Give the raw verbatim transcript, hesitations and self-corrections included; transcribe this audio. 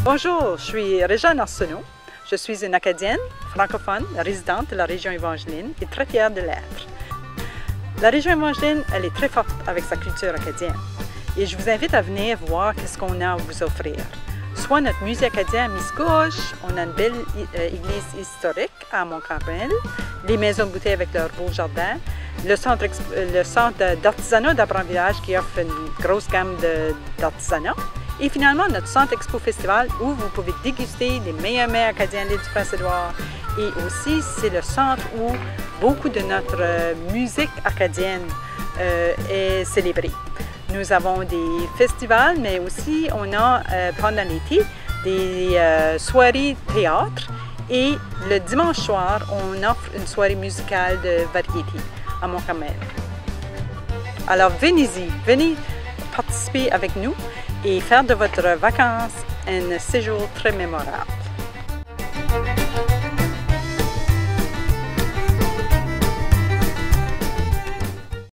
Bonjour, je suis Réjeanne Arsenault. Je suis une Acadienne francophone résidente de la région Evangeline et très fière de l'être. La région Evangeline, elle est très forte avec sa culture acadienne. Et je vous invite à venir voir ce qu'on a à vous offrir. Soit notre musée acadien à Miscouche, on a une belle euh, église historique à Mont-Carmel, les maisons de bouteilles avec leur beau jardin, le centre, le centre d'artisanat d'Abram-Village qui offre une grosse gamme d'artisanat, et finalement notre centre Expo Festival où vous pouvez déguster les meilleurs mets acadiens de l'île du Prince-Édouard. Et aussi, c'est le centre où beaucoup de notre euh, musique acadienne euh, est célébrée. Nous avons des festivals, mais aussi on a euh, pendant l'été des euh, soirées théâtre et le dimanche soir, on offre une soirée musicale de variété à Mont-Carmel. Alors venez-y, venez participer avec nous et faire de votre vacances un séjour très mémorable.